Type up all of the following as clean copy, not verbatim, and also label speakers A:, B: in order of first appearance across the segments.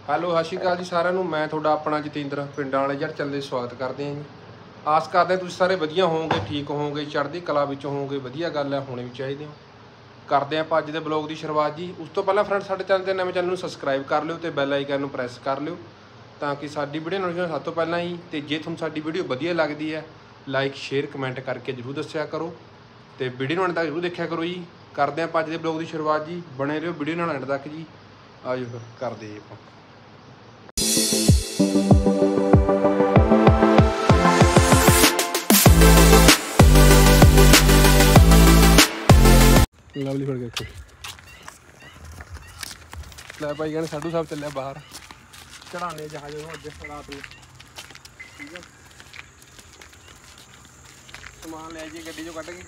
A: Hello ਸਤਿ ਸ਼੍ਰੀ ਅਕਾਲ ਜੀ ਸਾਰਿਆਂ ਨੂੰ। ਮੈਂ ਤੁਹਾਡਾ ਆਪਣਾ ਜਤਿੰਦਰ ਪਿੰਡਾਂ ਵਾਲੇ ਯਾਰ ਚੱਲੇ ਸਵਾਗਤ ਕਰਦੇ ਹਾਂ ਜੀ। ਆਸ ਕਰਦੇ ਹਾਂ ਤੁਸੀਂ ਸਾਰੇ ਵਧੀਆ ਹੋਵੋਗੇ, ਠੀਕ ਹੋਵੋਗੇ, ਚੜ੍ਹਦੀ ਕਲਾ ਵਿੱਚ ਹੋਵੋਗੇ। ਵਧੀਆ ਗੱਲ ਹੈ, ਹੋਣੇ ਵੀ ਚਾਹੀਦੇ ਹੋ। ਕਰਦੇ ਆਪਾਂ ਅੱਜ ਦੇ ਬਲੌਗ ਦੀ ਸ਼ੁਰੂਆਤ ਜੀ। ਉਸ ਤੋਂ ਪਹਿਲਾਂ ਫਰੈਂਡ ਸਾਡੇ ਚੈਨਲ ਦੇ ਨਵੇਂ ਚੈਨਲ ਨੂੰ ਸਬਸਕ੍ਰਾਈਬ ਕਰ ਲਿਓ ਤੇ ਬੈਲ ਆਈਕਨ ਨੂੰ ਪ੍ਰੈਸ ਕਰ ਲਿਓ ਤਾਂ ਕਿ ਸਾਡੀ ਵੀਡੀਓ ਨੋਟੀਫਿਕੇਸ਼ਨ ਸਭ ਤੋਂ ਪਹਿਲਾਂ ਹੀ। ਤੇ ਜੇ ਤੁਹਾਨੂੰ ਸਾਡੀ ਵੀਡੀਓ ਵਧੀਆ ਲੱਗਦੀ ਹੈ ਲਾਈਕ ਸ਼ੇਅਰ ਕਮੈਂਟ ਕਰਕੇ ਜ਼ਰੂਰ ਦੱਸਿਆ ਕਰੋ ਤੇ ਵੀਡੀਓ ਨੂੰ ਐਂਡ ਤੱਕ ਜ਼ਰੂਰ ਦੇਖਿਆ ਕਰੋ ਜੀ। ਕਰਦੇ ਆਪਾਂ ਅੱਜ ਦੇ ਬਲੌਗ ਦੀ ਸ਼ੁਰੂਆਤ ਜੀ। ਬਣੇ ਰਹੋ ਵੀਡੀਓ ਨਾਲ ਐਂਡ ਤੱਕ ਜੀ। ਆਜੋ ਫਿਰ ਕਰਦੇ ਜੀ ਆਪਾਂ। ਲਵਲੀ ਫੜ ਕੇ ਲੈ ਭਾਈ ਕਹਿੰਦੇ ਸਾਧੂ ਸਾਹਿਬ ਚੱਲਿਆ ਬਾਹਰ ਚੜਾਣੇ ਜਹਾਜ਼ ਨੂੰ ਅੱਜ ਰਾਤ ਨੂੰ। ਠੀਕ ਹੈ, ਸਮਾਨ ਲੈ ਜਾਈਏ ਗੱਡੀ ਚੋਂ ਕੱਢ ਕੇ।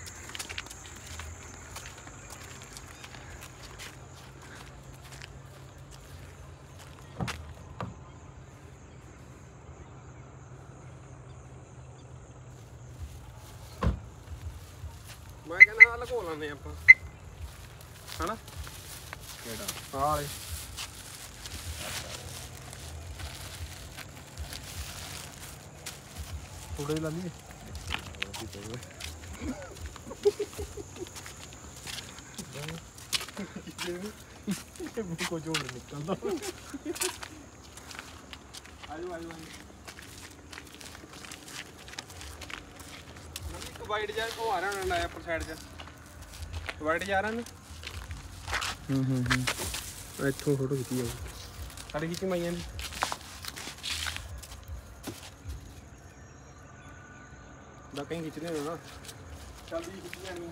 A: ਮੈਂ ਕਹਿੰਦਾ ਲਗੋ ਲਾਂਦੇ ਆਪਾਂ ਹਨਾ ਕਿਹੜਾ ਆਹ ਵਾਲੇ ਥੋੜੇ ਲਾ ਲਈਏ। ਕੁਝ ਹੋਰ ਨਿਕਲਦਾ। ਆਜੋ ਆਜੋ ਇੱਕ ਵਾਈਟ ਜਿਹਾ ਉਹ ਆ ਰਿਹਾ ਉਹਨਾਂ ਲਾਇਆ ਪਰ ਸਾਈਡ 'ਚ ਵਾਈਟ ਜਾ ਰਿਹਾ ਨਾ। ਇੱਥੋਂ ਫੋਟੋ ਖਿੱਚੀ ਜਾਊ ਸਾਡੇ ਖਿੱਚੀ ਮਾਈਆਂ ਨੇ। ਦਾ ਕहीं खींचने हो ना चल भी खींच जानी।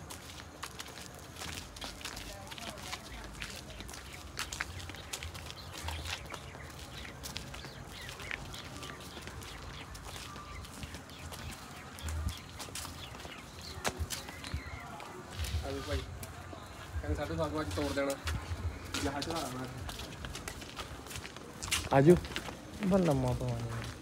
A: अभी भाई कहने 7:30 आज तोड़ देना जहाज चढ़ा रहा आजू बन लम्मा तो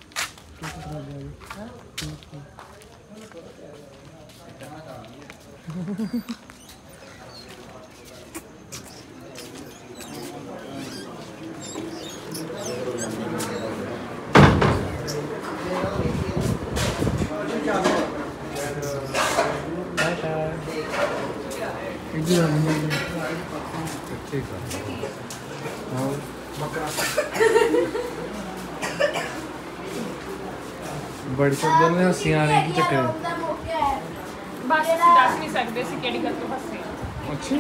A: बड़ी सब ने हंसियां आ रही चक्कर
B: बस दस नहीं सकते सी केड़ी गल तो हंसे।
A: अच्छा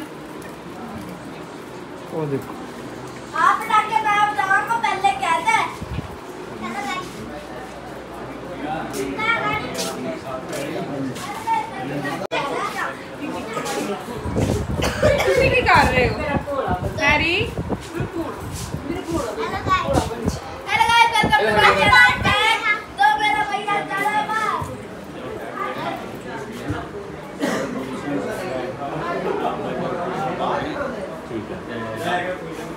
A: वो देखो
C: आप लाके मैं जवान को पहले कहता है
B: ਤੁਸੀਂ ਕੀ ਕਰ ਰਹੇ ਹੋ Harry?
C: Hello guys welcome to my channel. तो मेरा भैया चला बाहर।
D: ठीक है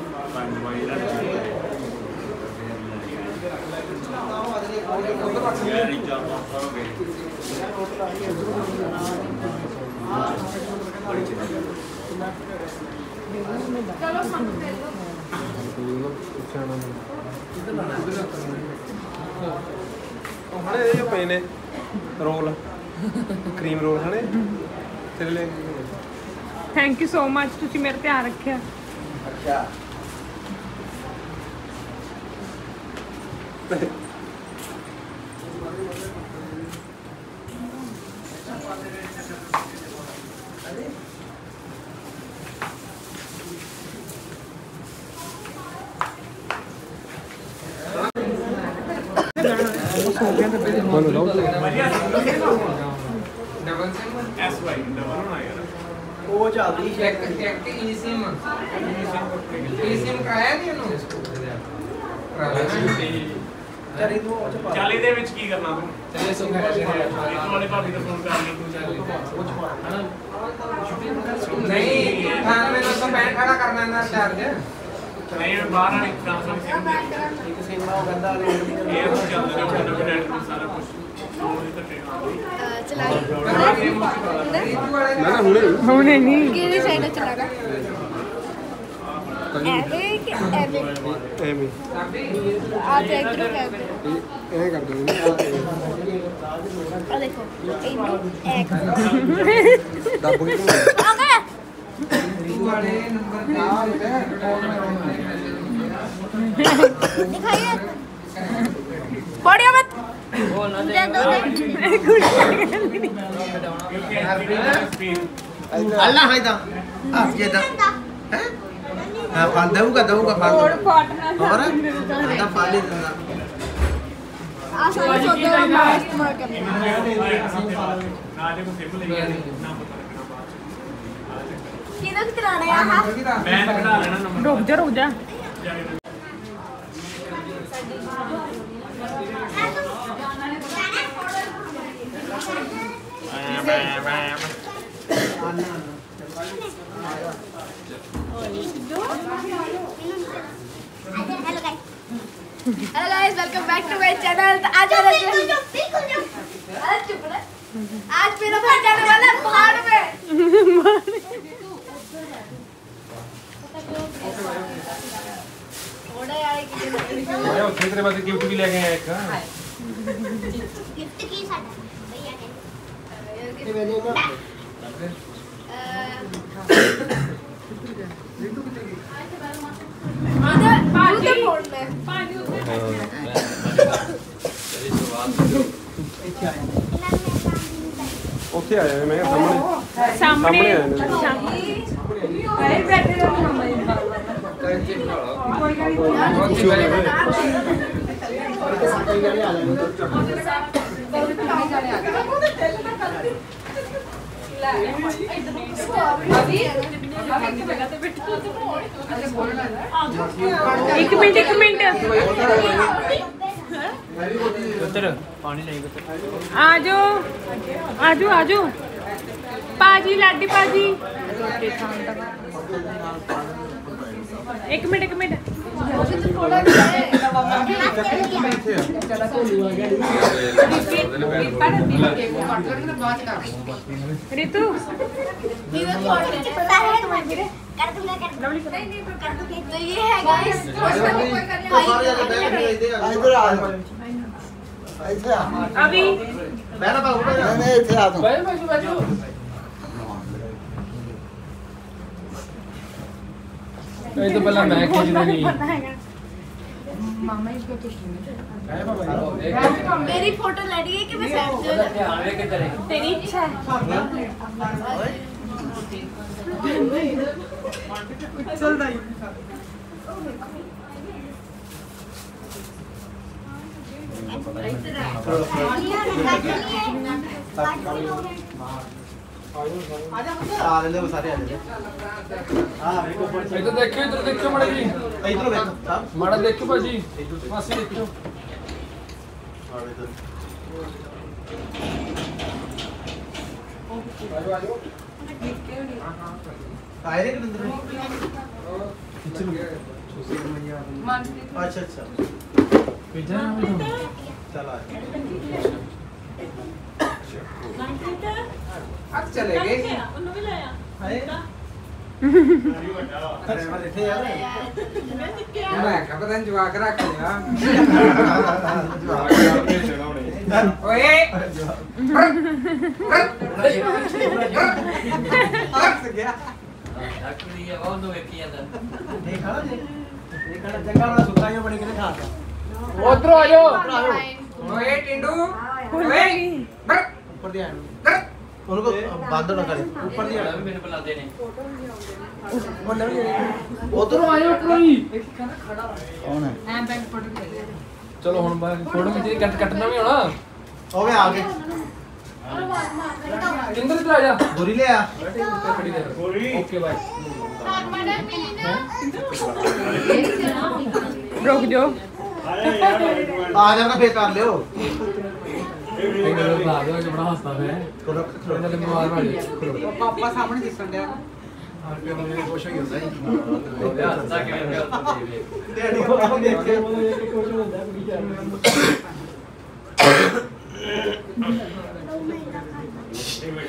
B: ਚਲੋ ਸਾਨੂੰ ਦੇ ਦਿਓ।
A: ਹਣੇ ਇਹ ਜੋ ਪਏ ਨੇ ਰੋਲ ਕਰੀਮ ਰੋਲ ਹਣੇ ਤੇਰੇ ਲਈ।
B: ਥੈਂਕ ਯੂ ਸੋ ਮਚ ਤੁਸੀਂ ਮੇਰੇ ਧਿਆਨ ਰੱਖਿਆ।
A: ਅੱਛਾ बोलो लो
D: double SIM S Y double होना यार
E: वो चलदी
D: चेक चेक ई सिम कराया नहीं ਉਹਨੂੰ
E: ਚਰੀ ਤੂੰ ਉਹ ਚ ਪਾ
D: ਚੱਲ ਇਹਦੇ ਵਿੱਚ ਕੀ ਕਰਨਾ ਤੂੰ
E: ਚੱਲੇ ਸੁਖਾ
D: ਇਹ ਵਾਲੇ ਭਾਬੀ ਦਾ ਫੋਨ ਕਰ ਲਈ ਤੂੰ ਚੱਲ
E: ਉਹ ਚ ਪਾ ਹਨਾ
D: ਨਹੀਂ ਖਾਣ में तो बैंड खड़ा करना है ना चार्ज नहीं बाहर वाली ट्रांसफर सिम
E: ਇੱਕ ਸਿਮ ਉਹ ਕਹਿੰਦਾ
D: ਇਹ ਉਹ ਚੱਲਦਾ ਹੈ ਨੈਟ ਨੂੰ ਸਾਰਾ ਕੁਝ ਉਹ ਤਾਂ
C: चला
A: ना हुने
B: ਹੁਣੇ ਨਹੀਂ
C: किहड़ी साइड चलागा
A: ਦਿੱਤਾ ਜੀ
C: ਐਵੇਂ ਕਿ ਐਵੇਂ
A: ਐਵੇਂ
C: ਆ ਤੇ ਇਧਰ ਕਰ
A: ਇਹ ਕਰ ਦੋ
C: ਆ ਦੇਖੋ ਐਵੇਂ ਐਕ
A: ਦੱਬ ਕੇ
C: ਆ ਗਿਆ दिखाइए पढ़ियो मत दे दो
E: ਅੱਲਾ ਹੈ ਤਾਂ ਹੱਸ ਕੇ ਤਾਂ ਹੈ ਹਾਂ ਫੜ ਦਊਗਾ ਫੜ ਹੋਰ ਤਾਂ ਫੜ ਹੀ ਦਿੰਦਾ
C: आसान होता है मैं इस्तेमाल करना किधर चलाना है हां
D: ਮੈਂ ਕਢਾ ਲੈਣਾ ਨੰਬਰ
B: ਰੁਕ ਜਾ
C: hello guys welcome back to my channel. तो आज आज मेरा भाई जाने वाला है पहाड़ में। थोड़ा यार
A: मैं ਉੱਥੇ ਤੇਰੇ ਵਾਸਤੇ ਗਿਫਟ ਵੀ ਲੈ ਕੇ ਆਇਆ ਇੱਕ
C: गिफ्ट की साडा भैया ने इधर फोन में
A: ਉੱਥੇ ਆਇਆ ਮੈਂ ਕਿਹਾ ਸਾਹਮਣੇ
B: ਸਾਹਮਣੇ
A: ਆਇਆ ਨੇ
B: ਇੱਕ ਮਿੰਟ ਆਜੋ ਪਾਜੀ ਲਾਡੀ ਪਾਜੀ ਇੱਕ ਮਿੰਟ रितु
C: तो ये है गाइस
B: अभी
E: ਬਹਿਣਾ ਪਾਉਗਾ ਨਹੀਂ ਇੱਥੇ ਆ ਤੂੰ
A: ਇਹ ਤਾਂ ਪਹਿਲਾਂ ਮੈਂ ਖਿੱਚਦਾ ਨਹੀਂ
C: मेरी फोटो ले रही है कि मैं साइड से
B: तेरी इच्छा है
E: ਆ ਲੈ ਲਓ ਸਾਰੇ ਆ ਲੈ ਹਾਂ ਵੇਖੋ
A: ਇੱਧਰ ਦੇਖਿਓ ਇੱਧਰ ਦੇਖਿਓ ਮਾੜਾ ਜੀ
E: ਇਧਰੋਂ ਵੇਖੋ ਸਭ
A: ਮਾੜਾ ਦੇਖਿਓ ਭਾਜੀ ਪਾਸੇ ਦੇਖਿਓ
E: ਆਏ ਕਿ ਅੰਦਰ ਅੱਛਾ चल आ
D: अब चले गए
B: ਉਹਨੂੰ ਵੀ ਲਾਇਆ
E: अरे मैं देखते यार
D: मैं क्या पता नहीं जवाक रख लिया ओए हट गया
E: देखा देखा जगह वाला सुता ही बड़ी के खाता
A: ਉਧਰ ਆ ਜਾਓ
D: ओए टिंडू ओए
E: ऊपर दिया उनको बंद ना करे ऊपर दिया मेरे बुलाते ने
A: ਉਧਰ ਆ ਜਾਓ ਕੋਈ
E: कौन है
A: ਚਲੋ ਹੁਣ ਫੋਟੋ ਖਿੱਚ ਕੇ ਕੱਟਣਾ ਵੀ ਹੋਣਾ
E: ओवे आ गए
A: ਕਿੰਦਰ ਇੱਧਰ ਆ ਜਾ
E: गोरी ले आ
A: ਓਕੇ ਬਾਏ
B: ਰੁਕ ਜਾਓ
E: आ जाना फिर कर लियो
A: ਇਹ ਗੱਲ ਬਣਾ ਦਿਓ ਕਿ ਬੜਾ ਹੱਸਦਾ ਮੈਂ ਇਹਨਾਂ ਦੇ ਬਿਮਾਰ ਵਾਲੀ
D: पापा सामने दिसन दे
E: खुश हो गया
A: ਹੱਸਦਾ ਕਿਵੇਂ
E: डैडी को देख के खुश होता है बेचारा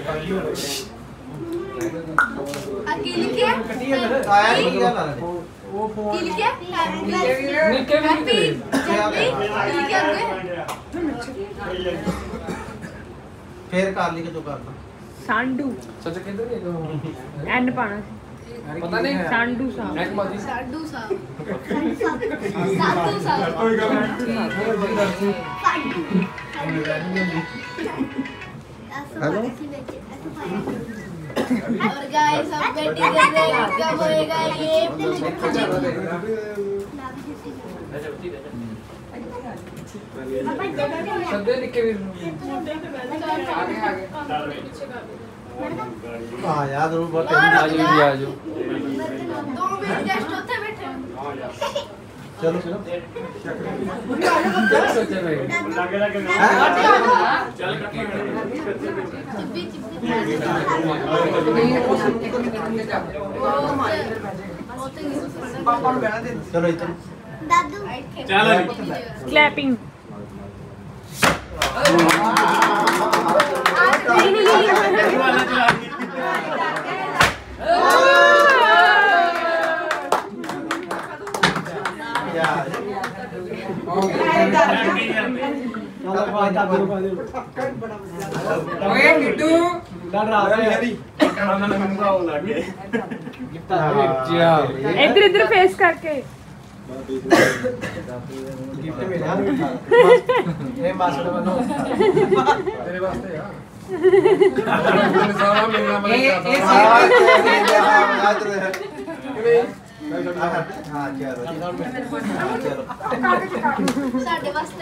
C: अकेले क्या
E: आया नहीं क्या ला
D: ਉਹ ਫੋਨ
C: ਕੀ ਲਿਖਿਆ
D: ਨਿੱਕੇ ਵੀ
C: ਹੈਪੀ
D: ਨਹੀਂ
C: ਜੱਪੀ ਕੀ ਅੱਗੇ
E: ਫੇਰ ਕਰ ਲਈ ਕਿ ਜੋ ਕਰਨਾ
B: ਸਾਂਡੂ
D: ਸੱਚ ਕਿੱਧਰ ਗਏ
B: ਐਨ ਪਾਣਾ
D: ਪਤਾ ਨਹੀਂ
B: ਸਾਂਡੂ ਸਾਹਿਬ
D: ਨੈਕ ਮਾਦੀ
C: ਸਾਡੂ ਸਾਹਿਬ ਸਾਡੂ ਸਾਹਿਬ
E: ਕੋਈ ਗੱਲ
C: हेलो और गाइस हम बैठी कर रहे हैं कब होएगा ये
D: ਸੱਦੇ ਨਿੱਕੇ ਵੀਰ ਨੂੰ
E: ਹਾਂ ਯਾਰ ਜ਼ਰੂਰ ਬਹੁਤ
D: ਆ ਜਾਓ ਆ ਜਾਓ
C: 2 मिनट गेस्ट होते बैठे
E: ਚਲੋ ਚਲੋ
D: ਸੱਚੇ ਭਾਈ
C: चिप्पी चिप्पी
E: ਪਾਪਾ ਨੂੰ ਬਹਿਣਾ ਦੇ ਚਲੋ ਇੱਧਰ
C: दादू
D: ਚੱਲ
B: ਕਲੈਪਿੰਗ
E: ਯਾਰ
D: ਓਏ ਗਿੱਟੂ
E: ਡਰ ਰਾਤ ਹੈ
B: ਇੱਧਰ ਇੱਧਰ ਫੇਸ ਕਰਕੇ
E: ਗਿਫਟ ਮਿਲਿਆ ਇਹ ਮਾਸਟਰ ਵੱਲੋਂ
A: ਤੇਰੇ ਵਾਸਤੇ ਆ ਸਾਰਾ ਮਿਲਣਾ
E: ਹਾਂ ਚਲੋ
C: साढ़े वास्ते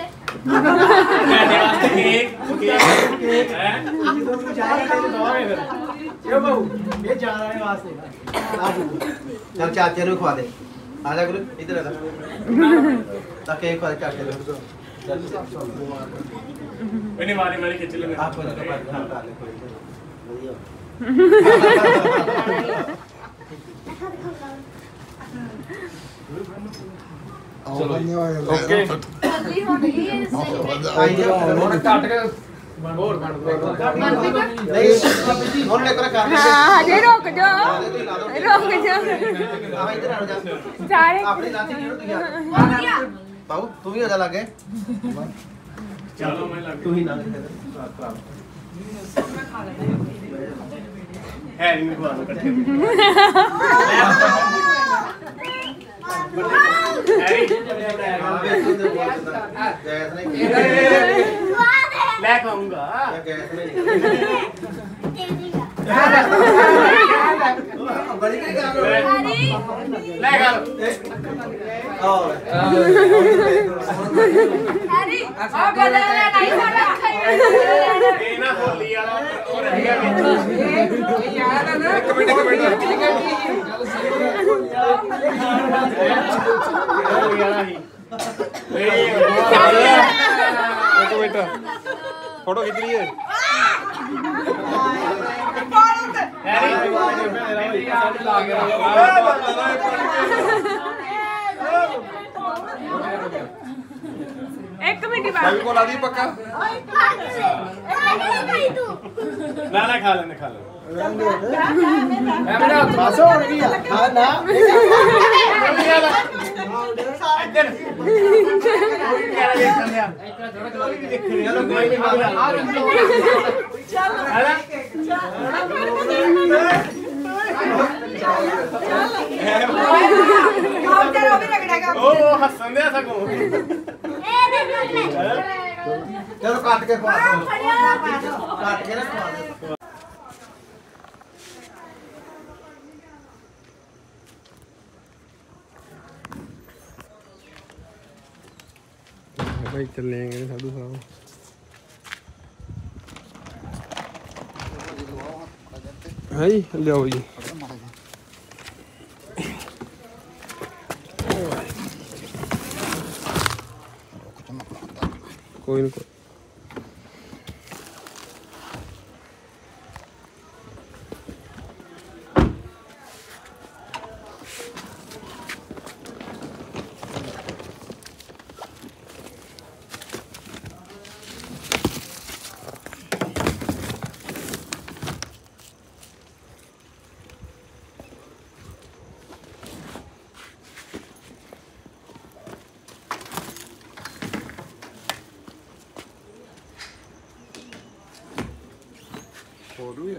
E: ਇਹ ਬਾਬੂ ਇਹ ਜਾ ਰਹੇ ਵਾਸਤੇ ਚਲ ਚਾਚੇ ਨੂੰ ਖਵਾ ਦੇ ਆ ਜਾ ਗੁਰੂ ਇੱਧਰ ਆ ਜਾ ਤਾਂ ਕੇਕ ਖਵਾ ਦੇ ਚਾਚੇ ਨੂੰ
D: ਇਹਨੇ ਮਾਰੀ ਖਿੱਚ ਲੈ
E: ਆਪ ਕੋਲ ਕਰ ਲੈ ਕੋਈ ਵਧੀਆ
D: ਚਲੋ ਓਕੇ
C: अभी हो गई है
E: ਆਈ ਜਾ
D: ਹੁਣ ਕੱਟ ਕੇ ਹੋਰ
E: ਨਹੀਂ ਹੁਣ ਲੈ ਕਰ ਕਰ
B: ਹਾਂ ਹਜੇ ਰੁਕ ਜਾ ਰੁਕ ਜਾ
E: ਆ ਇੱਧਰ ਆ ਜਾ
B: ਸਾਰੇ
E: ਆਪਣੀ ਲਾਤੀ ਕਿਹਨੂੰ ਤੂੰ ਯਾਰ ਬਾਬੂ ਤੂੰ ਵੀ ਹੋ ਜਾ ਲੱਗੇ
D: ਚਲੋ ਮੈਂ ਲੱਗ
E: ਤੂੰ ਹੀ ਨਾਲ
D: ਹੈ ਨਹੀਂ ਖਵਾ ਲੋ ਇਕੱਠੇ
E: ਗੈਸ ਨਹੀਂ
D: ਲੈ ਕੇ ਆਉਂਗਾ
E: ਗੈਸ ਨਹੀਂ ਬੜੀ ਕੀ ਕਰ
D: ਲੈ ਗੱਲ
C: अरे आ गले नहीं साडा
D: ਇਹ ਨਾ ਹੋਲੀ ਵਾਲਾ ਉਹ ਰਹਿ ਗਿਆ ਵਿੱਚ ਯਾਰ ਨਾ ਇੱਕ ਮਿੰਟ
A: ਇੱਕ ਮਿੰਟ ਫੋਟੋ ਖਿੱਚ ਲਈਏ
B: ਇੱਕ ਮਿੰਟ
A: ਭਾਈ
B: ਬਾਅਦ
A: ਕੋਲ ਆ ਦੀ ਪੱਕਾ
D: ਨਾ ਖਾ ਲੈਣੇ ਖਾ ਲੈ
E: ਬਸ ਹੋ ਗਈ ਆ ਹਾਂ ਨਾ
D: ਇੱਧਰ ਕੋਈ ਕਿਹੜਾ ਦੇਖਣ ਦਿਆ
E: ਚਲੋ ਕੋਈ ਨਹੀਂ
D: ਉਹ ਹੱਸਣ ਦਿਆ ਸਗੋਂ
E: ਚਲੋ ਕੱਟ ਕੇ ਖਵਾ ਦੋ ਕੱਟ ਕੇ ਨਾ ਖਵਾ ਦੋ
A: ਭਾਈ ਚੱਲੇਂਗੇ ਸਾਧੂ ਸਾਹਿਬ ਹੈ ਜੀ ਲਿਆਓ ਜੀ ਕੋਈ ਨਹੀਂ ਹੋਰ ਵੀ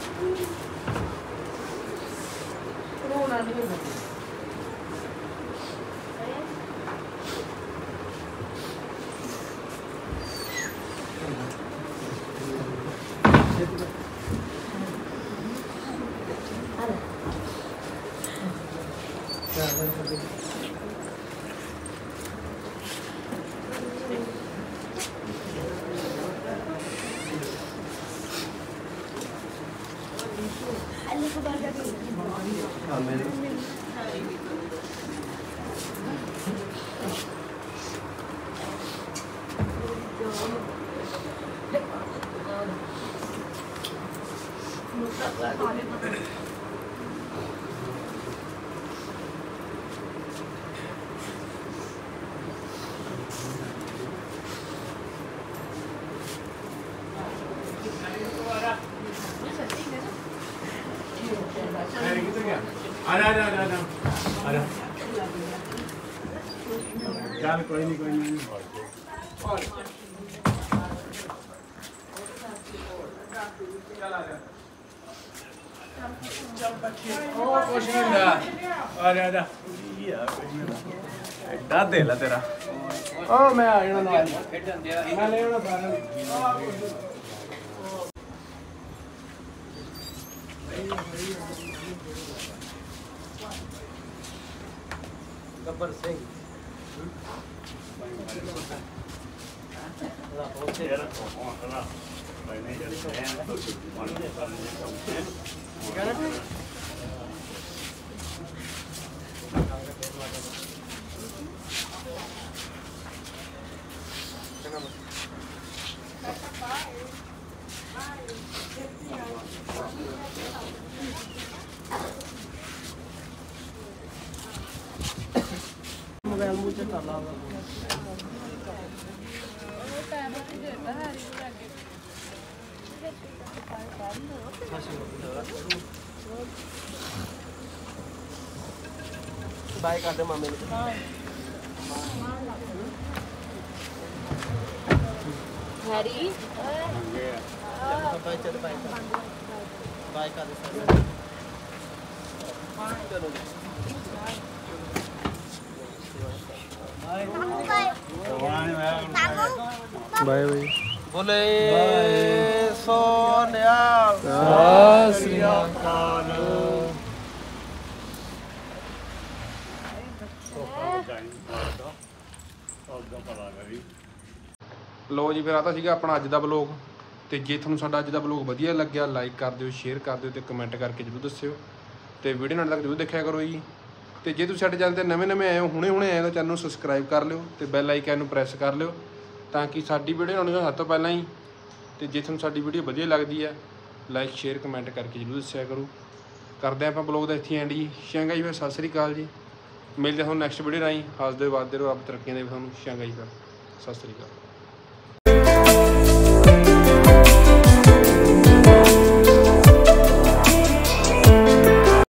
E: हाँ मेरे
D: ਚੱਲ ਕੋਈ ਨਹੀਂ ਉਹ ਕੁਛ ਨਹੀਂ ਹੁੰਦਾ ਆ ਜਾ ਐਡਾ ਦਿਲ ਆ ਤੇਰਾ ਉਹ ਮੈਂ ਆ ਜਾਣਾ ਨਾਲ ਖੇਡਣ ਦਿਆ ਮੈਂ ਲੈ ਆਉਣਾ ਸਾਰਿਆਂ ਨੂੰ
E: गब्बर सिंह मोबाइल मुझे चला बाय कर दे मामे
C: हैरी
E: बाय चल बाय कर दे चलो
A: ਬਾਏ ਬਾਈ
E: बोले सोनियाल
A: ਸ੍ਰੀ
E: अकाल
A: ਲੋ ਜੀ ਫਿਰ ਆ ਤਾਂ ਸੀਗਾ ਆਪਣਾ ਅੱਜ ਦਾ ਵਲੋਗ ਤੇ ਜੇ ਤੁਹਾਨੂੰ ਸਾਡਾ ਅੱਜ ਦਾ ਵਲੋਗ ਵਧੀਆ ਲੱਗਿਆ ਲਾਈਕ ਕਰ ਦਿਓ ਸ਼ੇਅਰ ਕਰ ਦਿਓ ਤੇ ਕਮੈਂਟ ਕਰਕੇ ਜਰੂਰ ਦੱਸਿਓ ਤੇ ਵੀਡੀਓ ਨਾਲ ਤੱਕ ਜਰੂਰ ਦੇਖਿਆ ਕਰੋ ਜੀ ਤੇ ਜੇ ਤੁਸੀਂ ਸਾਡੇ ਚੈਨਲ ਤੇ ਨਵੇਂ ਆਏ ਹੋ ਹੁਣੇ ਆਏ ਤਾਂ ਚੈਨਲ ਨੂੰ ਸਬਸਕ੍ਰਾਈਬ ਕਰ ਲਿਓ ਤੇ ਬੈਲ ਆਈਕਨ ਨੂੰ ਪ੍ਰੈਸ ਕਰ ਲਿਓ ਤਾਂ ਕਿ ਸਾਡੀ ਵੀਡੀਓ ਆਉਣੀ ਸਭ ਤੋਂ ਪਹਿਲਾਂ ਹੀ ਤੇ ਜੇ ਤੁਹਾਨੂੰ ਸਾਡੀ ਵੀਡੀਓ ਵਧੀਆ ਲੱਗਦੀ ਹੈ ਲਾਈਕ ਸ਼ੇਅਰ ਕਮੈਂਟ ਕਰਕੇ ਜਰੂਰ ਦੱਸਿਆ ਕਰੋ ਕਰਦੇ ਆਪਾਂ ਵਲੋਗ ਦਾ ਇੱਥੇ ਐਂਡ ਜੀ ਚੰਗਾ ਜੀ ਫਿਰ ਸਤਿ ਸ੍ਰੀ ਅਕਾਲ ਜੀ ਮਿਲਦੇ ਹਾਂ ਨੈਕਸਟ ਵੀਡੀਓ ਰਾਹੀਂ ਹੱਸਦੇ ਵੱਧਦੇ ਰਹੋ ਰੱਬ ਤਰੱਕੀਆਂ ਦੇ ਤੁਹਾਨੂੰ ਚੰਗਾ ਜੀ ਫਿਰ ਸਤਿ ਸ੍ਰੀ ਅਕਾਲ